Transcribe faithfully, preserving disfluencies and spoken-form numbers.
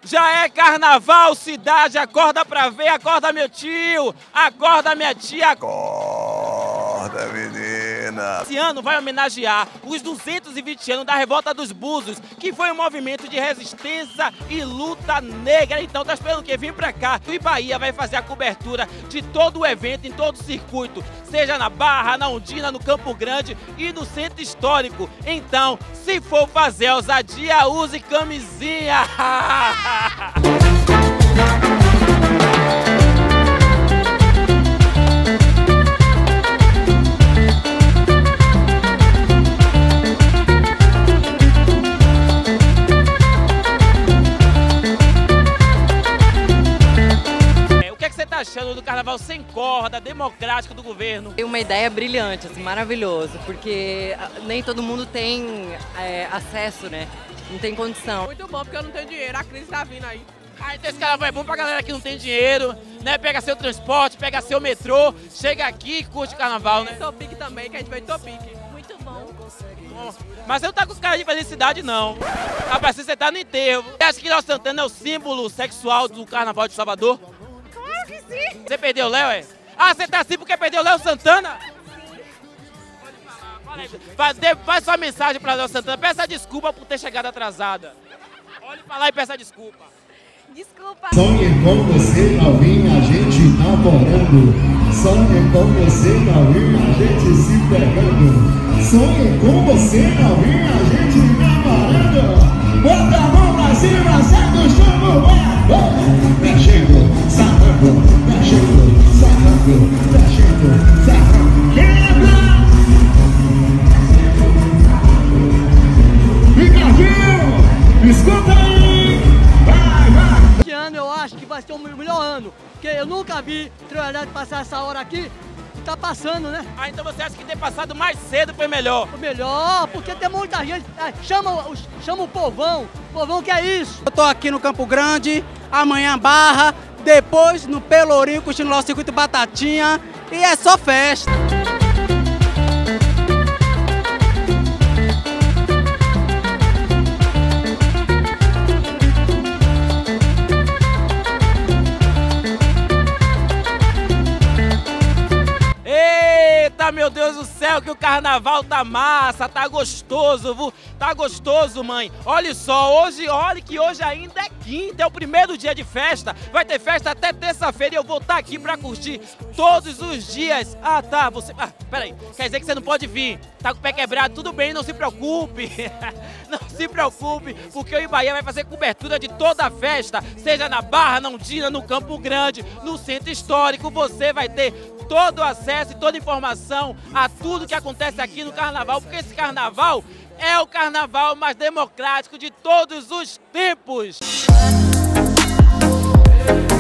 Já é carnaval, cidade, acorda pra ver, acorda meu tio, acorda minha tia. Acorda, menina. Esse ano vai homenagear os duzentos e vinte anos da Revolta dos Búzios, que foi um movimento de resistência e luta negra. Então tá esperando o quê? Vem pra cá. O Bahia vai fazer a cobertura de todo o evento, em todo o circuito, seja na Barra, na Ondina, no Campo Grande e no Centro Histórico. Então, se for fazer ousadia, use camisinha. Achando do carnaval sem corda, democrático do governo? Tem uma ideia brilhante, assim, maravilhoso, porque nem todo mundo tem é, acesso, né? Não tem condição. Muito bom, porque eu não tenho dinheiro, a crise tá vindo aí. Ah, então esse carnaval é bom pra galera que não tem dinheiro, né? Pega seu transporte, pega seu metrô, chega aqui e curte o carnaval, né? Tem Topic também, que a gente vai em Topic. Muito bom. Bom, mas você não tá com cara de felicidade, não. Rapaz, você tá no enterro. Você acha que Léo Santana é o símbolo sexual do carnaval de Salvador? Sim. Você perdeu o Léo, é? Ah, você tá assim porque perdeu o Léo Santana? Faz, faz sua mensagem pra Léo Santana. Peça desculpa por ter chegado atrasada. Olhe pra lá e peça desculpa. Desculpa. Sonhe com você, Calvinha, a gente namorando. Sonhe com você, Calvinha, a gente se pegando. Sonhe com você, Calvinha, a gente namorando. Bota a mão pra cima, sai do chão, mexendo, sarrando, mexendo, sarrando, mexendo, sarrando. Quebra! Ricardinho, escuta aí! Vai, vai! Esse ano eu acho que vai ser o melhor ano, porque eu nunca vi trabalhar de passar essa hora aqui. Tá passando, né? Ah, então você acha que ter passado mais cedo foi melhor? Foi melhor, porque tem muita gente. É, chama, chama o povão. O povão que é isso. Eu tô aqui no Campo Grande, amanhã Barra, depois no Pelourinho, curtindo lá o circuito Batatinha. E é só festa. Meu Deus do céu, que o carnaval tá massa, tá gostoso, viu? Tá gostoso, mãe. Olha só, hoje, olha que hoje ainda é quinta, é o primeiro dia de festa. Vai ter festa até terça-feira e eu vou estar aqui pra curtir todos os dias. Ah, tá, você... Ah, peraí, quer dizer que você não pode vir. Tá com o pé quebrado, tudo bem, não se preocupe. Não se preocupe, porque o Ibaia vai fazer cobertura de toda a festa, seja na Barra, na Ondina, no Campo Grande, no Centro Histórico. Você vai ter todo o acesso e toda a informação a tudo que acontece aqui no carnaval, porque esse carnaval é o carnaval mais democrático de todos os tempos.